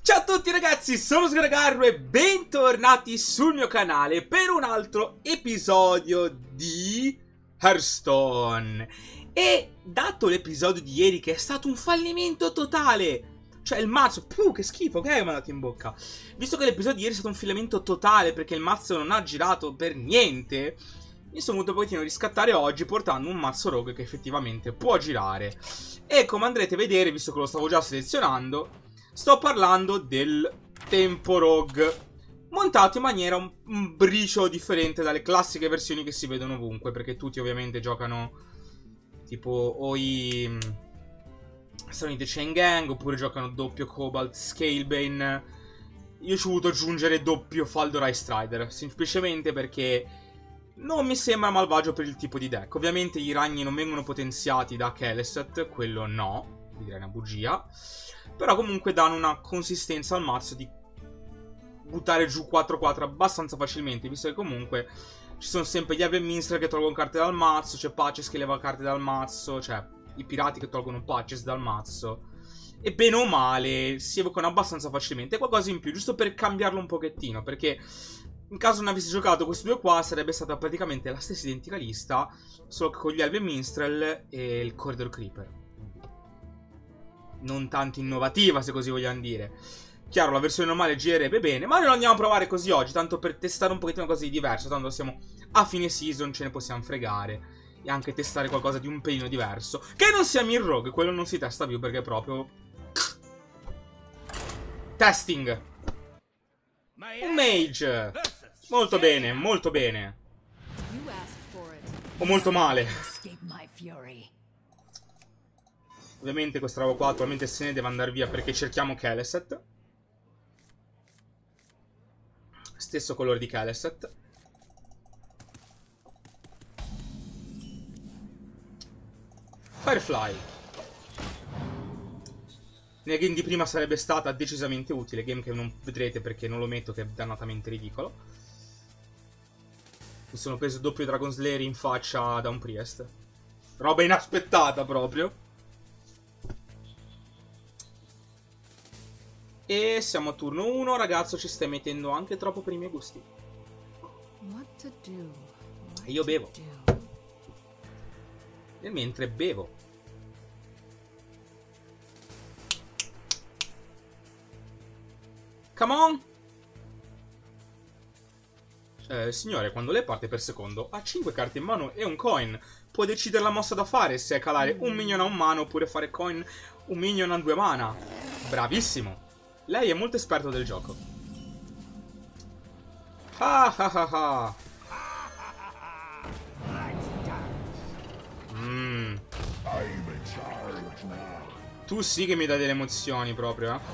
Ciao a tutti ragazzi, sono Sgargarro e bentornati sul mio canale per un altro episodio di Hearthstone. E dato l'episodio di ieri che è stato un fallimento totale, cioè il mazzo, che schifo, che hai mandato in bocca? Visto che l'episodio di ieri è stato un fallimento totale perché il mazzo non ha girato per niente, mi sono voluto un pochettino riscattare oggi portando un mazzo rogue che effettivamente può girare. E come andrete a vedere, visto che lo stavo già selezionando, sto parlando del Tempo Rogue, montato in maniera un briciolo differente dalle classiche versioni che si vedono ovunque, perché tutti ovviamente giocano tipo o i Stranite Chain Gang, oppure giocano doppio Cobalt Scalebane. Io ci ho voluto aggiungere doppio Faldor Ice Strider, semplicemente perché non mi sembra malvagio per il tipo di deck. Ovviamente i ragni non vengono potenziati da Keleseth, quello no, direi una bugia. Però comunque danno una consistenza al mazzo di buttare giù 4-4 abbastanza facilmente, visto che comunque ci sono sempre gli Elvenminster che tolgono carte dal mazzo, c'è Patches che leva carte dal mazzo, cioè i pirati che tolgono Patches dal mazzo. E bene o male si evocano abbastanza facilmente. Qualcosa in più, giusto per cambiarlo un pochettino, perché in caso non avessi giocato questi due qua sarebbe stata praticamente la stessa identica lista, solo che con gli Elvenminstrel e il Corridor Creeper. Non tanto innovativa, se così vogliamo dire. Chiaro, la versione normale girerebbe bene, ma noi lo andiamo a provare così oggi, tanto per testare un pochettino cose di diverso. Tanto siamo a fine season, ce ne possiamo fregare e anche testare qualcosa di un pelino diverso. Che non sia Mir Rogue, quello non si testa più perché è proprio testing. Un mage. Molto bene, molto bene. O molto male. Ovviamente questa roba qua attualmente se ne deve andare via perché cerchiamo Keleseth. Stesso colore di Keleseth. Firefly. Nel game di prima sarebbe stata decisamente utile, game che non vedrete perché non lo metto, che è dannatamente ridicolo. Mi sono preso doppio Dragon Slayer in faccia da un Priest. Roba inaspettata proprio. E siamo a turno 1, ragazzo, ci stai mettendo anche troppo per i miei gusti. E io bevo. E mentre bevo. Come on! Signore, quando lei parte per secondo ha 5 carte in mano e un coin. Può decidere la mossa da fare, se è calare un minion a un mana oppure fare coin un minion a 2 mana. Bravissimo! Lei è molto esperto del gioco. Ah ah ah ah. Tu sì che mi dai delle emozioni proprio, eh.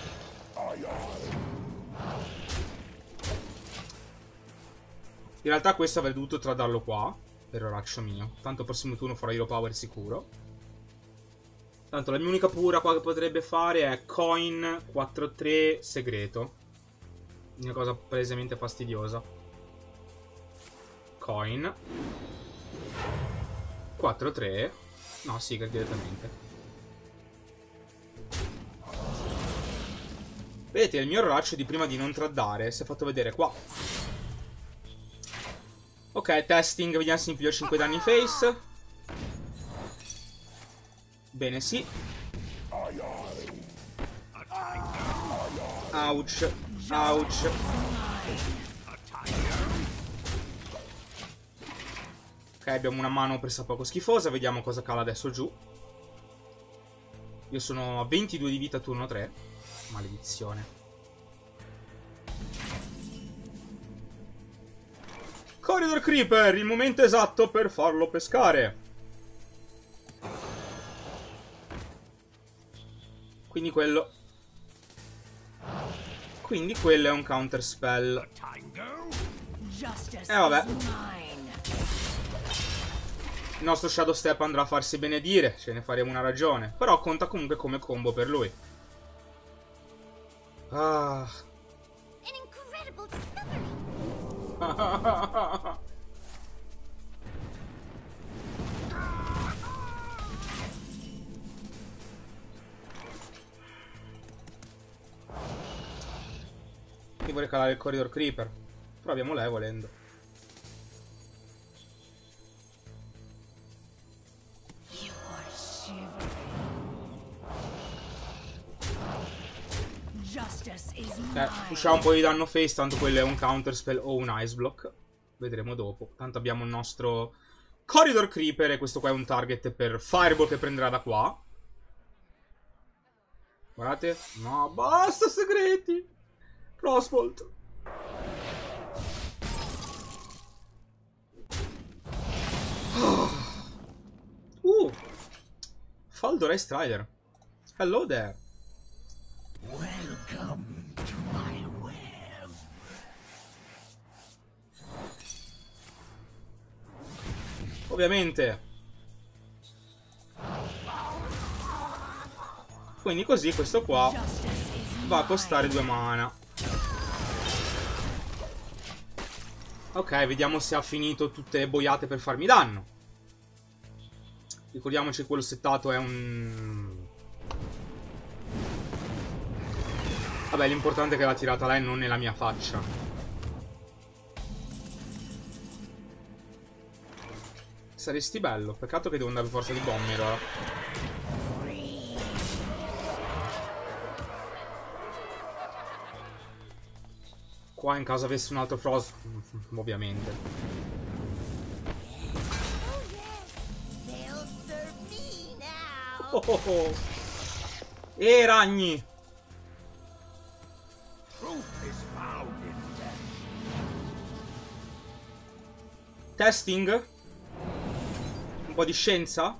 In realtà questo avrei dovuto tradarlo qua, per oraccio mio. Tanto al prossimo turno farò Hero Power sicuro. Tanto la mia unica paura qua che potrebbe fare è coin 4-3 segreto. Una cosa palesemente fastidiosa. Coin 4-3. No, Secret direttamente. Vedete, il mio oraccio di prima di non tradare si è fatto vedere qua. Ok, testing, vediamo se mi piglio 5 danni in face. Bene, sì. Ouch. Ouch. Ok, abbiamo una mano presa poco schifosa. Vediamo cosa cala adesso giù. Io sono a 22 di vita turno 3. Maledizione. Corridor Creeper, il momento esatto per farlo pescare. Quindi quello è un counter spell. Vabbè. Il nostro Shadow Step andrà a farsi benedire. Ce ne faremo una ragione. Però conta comunque come combo per lui. Ah. Io vorrei calare il Corridor Creeper. Proviamo lei volendo. Usciamo un po' di danno face, tanto quello è un counter spell o un ice block. Vedremo dopo. Tanto abbiamo il nostro Corridor Creeper e questo qua è un target per Fireball che prenderà da qua. Guardate. No, basta segreti. Frostbolt. Faldor Ice Strider. Hello there. Welcome to my web. Ovviamente. Quindi così questo qua va a costare 2 mana. Ok, vediamo se ha finito tutte le boiate per farmi danno. Ricordiamoci che quello settato è un... Vabbè, l'importante è che l'ha tirata lei, non nella mia faccia. Saresti bello. Peccato che devo andare per forza di bomber. Qua in caso avessi un altro Frost, ovviamente. Oh. E ragni. Testing. Un po' di scienza.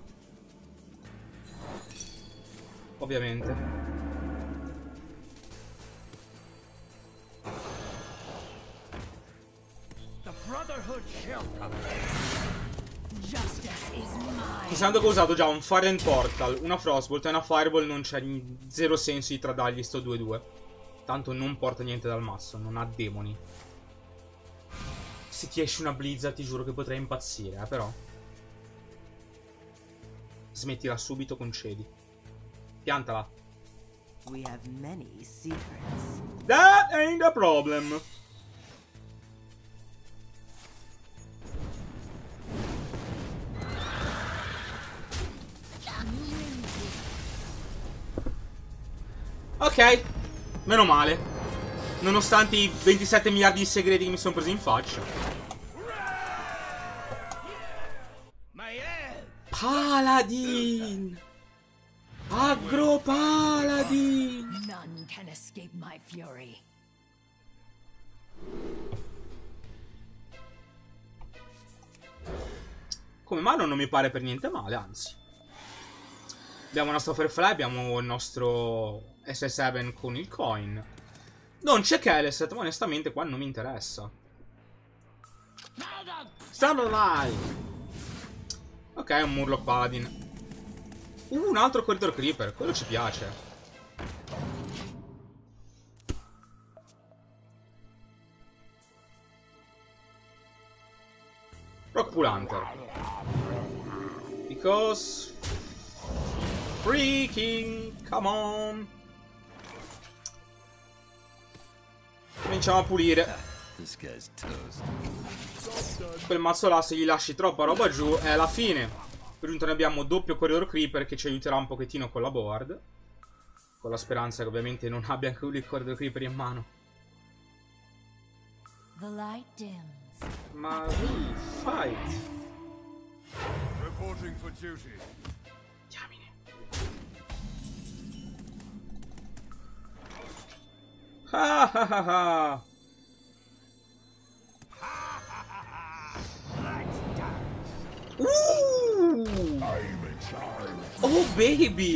Ovviamente. Considerando che ho usato già un Fire and Portal, una Frostbolt e una Fireball, non c'è zero senso di tradargli sto 2-2. Tanto non porta niente dal masso, non ha demoni. Se ti esce una Blizzard ti giuro che potrei impazzire, però. Smettila subito, concedi. Piantala. We have many secrets. That ain't a problem. Ok, meno male. Nonostante i 27 miliardi di segreti che mi sono presi in faccia. Paladin! Agro Paladin! None can escape my fury. Come mano non mi pare per niente male, anzi. Abbiamo il nostro Firefly, abbiamo il nostro S7 con il coin. Non c'è Kelleset, ma onestamente qua non mi interessa. Samurai! Ok, un Murloc Paladin. Un altro Corridor Creeper, quello ci piace. Rockpool Hunter. Because... Freaking, come on. Cominciamo a pulire. Quel mazzo là, se gli lasci troppa roba giù, è alla fine. Per giunta ne abbiamo doppio Corridor Creeper che ci aiuterà un pochettino con la board. Con la speranza che ovviamente non abbia anche lui il Corridor Creeper in mano. Ma lui, fight. Reporting for duty. Diamine. Ah ah ah ah. Oh baby!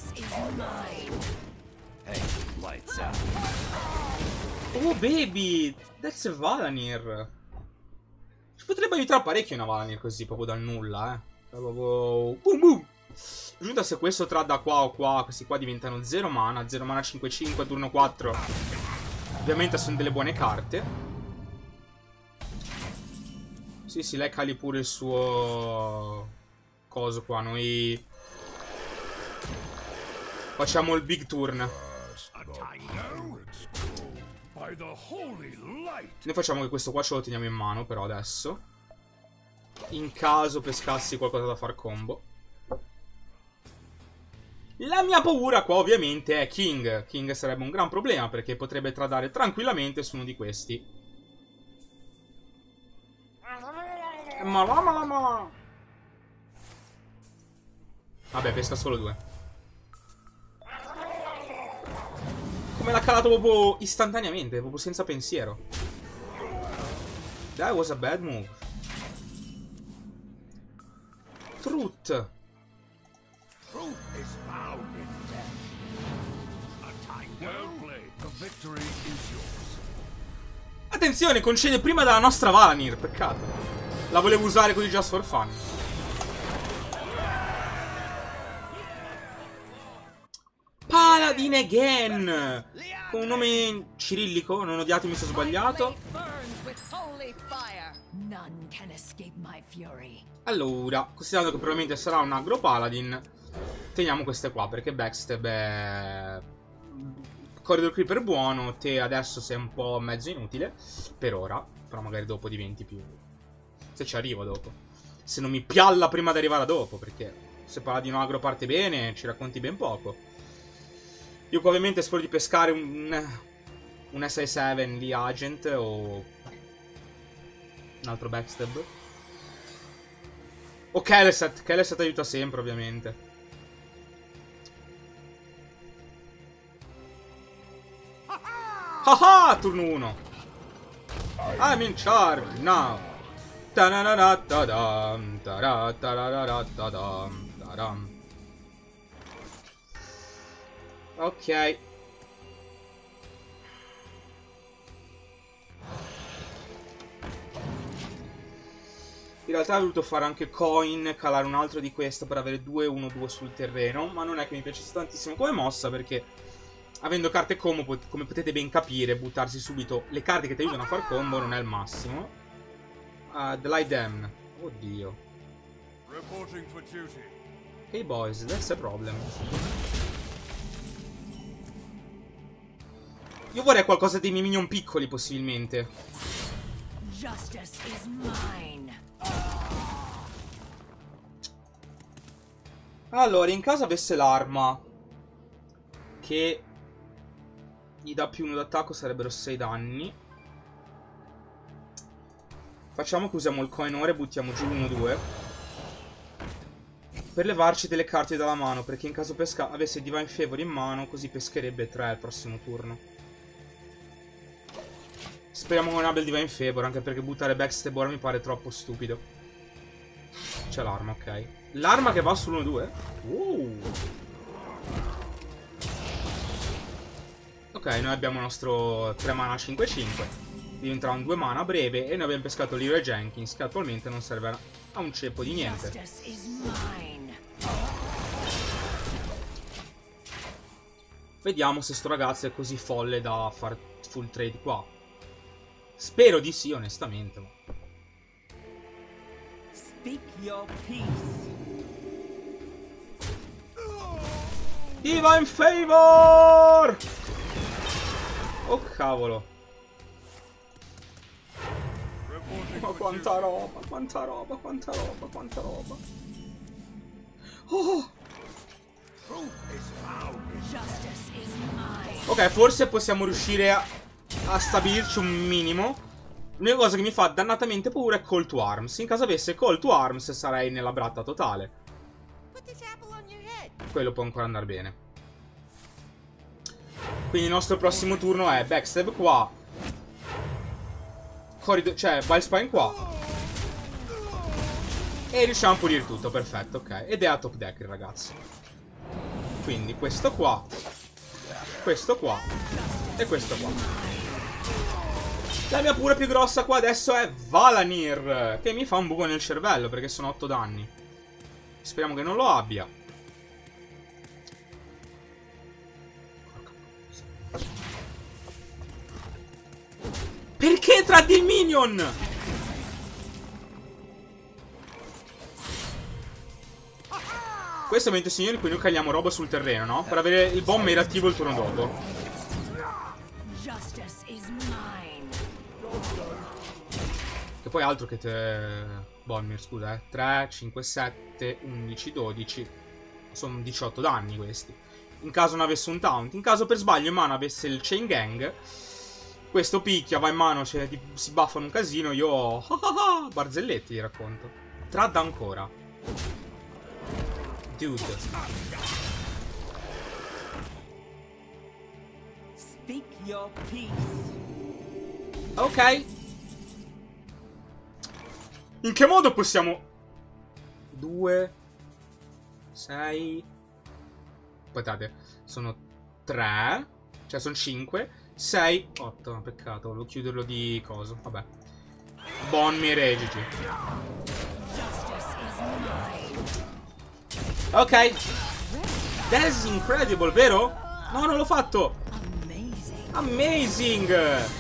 Oh baby! That's a Valanir! Ci potrebbe aiutare parecchio una Valanir così, proprio dal nulla, Proprio... Boom boom! Giunta se questo tra da qua o qua, questi qua diventano 0 mana 5-5, turno 4. Ovviamente sono delle buone carte. Sì, sì, lei cali pure il suo... coso qua, noi... facciamo il big turn. Noi facciamo che questo qua ce lo teniamo in mano però adesso, in caso pescassi qualcosa da far combo. La mia paura qua ovviamente è King. King sarebbe un gran problema perché potrebbe tradare tranquillamente su uno di questi. Vabbè, pesca solo 2. Come l'ha calato proprio istantaneamente, proprio senza pensiero. That was a bad move. Truth. Attenzione, concede prima dalla nostra Valanir, peccato. La volevo usare così just for fun. Paladin again! Con un nome cirillico, non odiatemi se ho sbagliato. None can escape my fury. Allora, considerando che probabilmente sarà un aggro paladin, teniamo queste qua, perché backstab è... Corridor Creeper buono, te adesso sei un po' mezzo inutile, per ora, però magari dopo diventi più... Se ci arrivo dopo. Se non mi pialla prima di arrivare a dopo, perché se paladino aggro parte bene, ci racconti ben poco. Io qua ovviamente spero di pescare un SI7 di Agent o... un altro backstab. O Kelleset aiuta sempre, ovviamente. Haha, turno 1. I'm in charge now. Ta-na-na-na-ta-dam, ta-ra-ta-ra-ra-ta-dam, ta-dam. Ok. In realtà avrei voluto fare anche coin, calare un altro di questo per avere 2-1-2 sul terreno, ma non è che mi piacesse tantissimo come mossa perché avendo carte combo, come potete ben capire, buttarsi subito le carte che ti aiutano a far combo non è il massimo. The Light Dam. Oddio. Hey boys, that's a problem. Io vorrei qualcosa dei miei minion piccoli, possibilmente. Justice is mine. Allora, in caso avesse l'arma che gli dà più 1 d'attacco, sarebbero 6 danni. Facciamo che usiamo il coin ora e buttiamo giù 1-2 per levarci delle carte dalla mano, perché in caso avesse Divine Favor in mano, così pescherebbe 3 al prossimo turno. Speriamo che non abbia il Divine Favor, anche perché buttare backstab ora mi pare troppo stupido. C'è l'arma, ok. L'arma che va sull'1-2? Ok, noi abbiamo il nostro 3 mana 5-5. Diventerà un 2 mana a breve. E noi abbiamo pescato Leroy Jenkins, che attualmente non serve a un ceppo di niente. Vediamo se sto ragazzo è così folle da far full trade qua. Spero di sì, onestamente. Speak your peace. Divine Favor! Oh cavolo. Ma quanta roba, quanta roba, quanta roba, quanta roba. Oh! Ok, forse possiamo riuscire a stabilirci un minimo. L'unica cosa che mi fa dannatamente paura è Call to Arms. In caso avesse Call to Arms sarei nella bratta totale. Quello può ancora andare bene. Quindi il nostro prossimo turno è backstab qua, cioè Vilespine qua, e riusciamo a pulire tutto, perfetto, ok. Ed è a top deck il ragazzo. Quindi questo qua e questo qua. La mia pura più grossa qua adesso è Valanir, che mi fa un buco nel cervello perché sono 8 danni. Speriamo che non lo abbia. Perché tratti il minion? Questo ovviamente, signori, qui noi caliamo roba sul terreno, no? Per avere il bomber attivo il turno dopo. Justice is mine. Che poi altro che Bonmir, scusa, 3, 5, 7, 11, 12. Sono 18 danni questi. In caso non avesse un taunt. In caso per sbaglio in mano avesse il Chain Gang, questo picchia, va in mano, cioè, si buffano un casino. Io ho barzelletti, vi racconto. Trad ancora. Dude. Speak your peace. Ok. In che modo possiamo... 2 6... Aspettate, sono 3, cioè sono 5, 6, 8, peccato, volevo chiuderlo di coso, vabbè. Bonmir e GG. Ok. That is incredible, vero? No, non l'ho fatto. Amazing.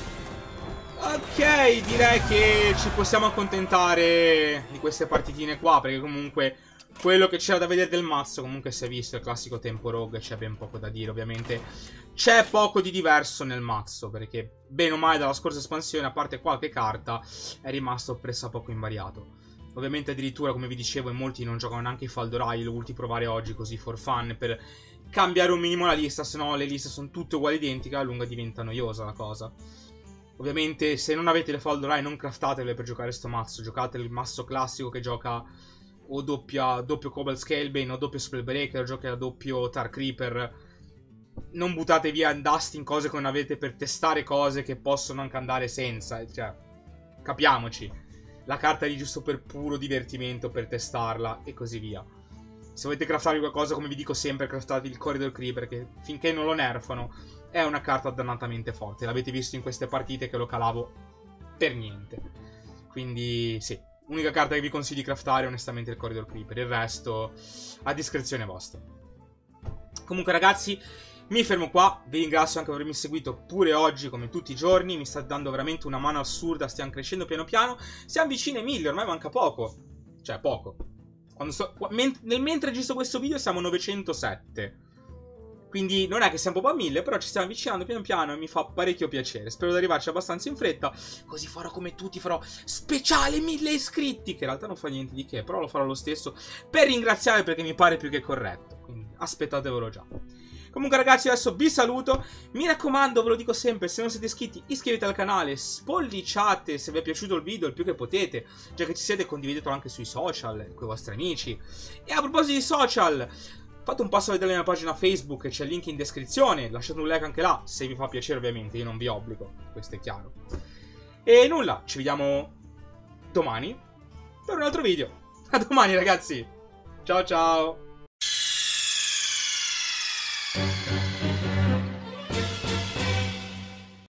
Ok, direi che ci possiamo accontentare di queste partitine qua, perché comunque quello che c'era da vedere del mazzo comunque si è visto, il classico tempo rogue, c'è ben poco da dire. Ovviamente c'è poco di diverso nel mazzo, perché bene o male dalla scorsa espansione, a parte qualche carta, è rimasto pressappoco invariato. Ovviamente addirittura, come vi dicevo, in molti non giocano neanche i Faldorai, l'ho voluti provare oggi così for fun, per cambiare un minimo la lista, se no le liste sono tutte uguali identiche, a lunga diventa noiosa la cosa. Ovviamente se non avete le Faldorai non craftatele per giocare sto mazzo, giocate il mazzo classico che gioca o doppio Cobalt Scalebane o doppio Spellbreaker, o gioca doppio Tar Creeper. Non buttate via Dust in cose che non avete per testare cose che possono anche andare senza, cioè, capiamoci. La carta è lì giusto per puro divertimento, per testarla e così via. Se volete craftarvi qualcosa, come vi dico sempre, craftatevi il Corridor Creeper, che finché non lo nerfano è una carta dannatamente forte. L'avete visto in queste partite che lo calavo per niente. Quindi sì, unica carta che vi consiglio di craftare è onestamente il Corridor Creeper. Il resto a discrezione vostra. Comunque ragazzi, mi fermo qua. Vi ringrazio anche per avermi seguito pure oggi, come tutti i giorni. Mi state dando veramente una mano assurda. Stiamo crescendo piano piano. Siamo vicini ai 1000, ormai manca poco. Cioè poco. Mentre registro questo video siamo a 907. Quindi non è che siamo proprio a 1000, però ci stiamo avvicinando piano piano e mi fa parecchio piacere. Spero di arrivarci abbastanza in fretta, così farò come tutti, farò speciale 1000 iscritti, che in realtà non fa niente di che, però lo farò lo stesso per ringraziare, perché mi pare più che corretto. Quindi aspettatevelo già. Comunque ragazzi, adesso vi saluto. Mi raccomando, ve lo dico sempre, se non siete iscritti iscrivetevi al canale, spolliciate se vi è piaciuto il video il più che potete. Già che ci siete, condividetelo anche sui social con i vostri amici. E a proposito di social, fate un passo a vedere la mia pagina Facebook, c'è il link in descrizione, lasciate un like anche là, se vi fa piacere ovviamente, io non vi obbligo, questo è chiaro. E nulla, ci vediamo domani per un altro video. A domani ragazzi, ciao ciao!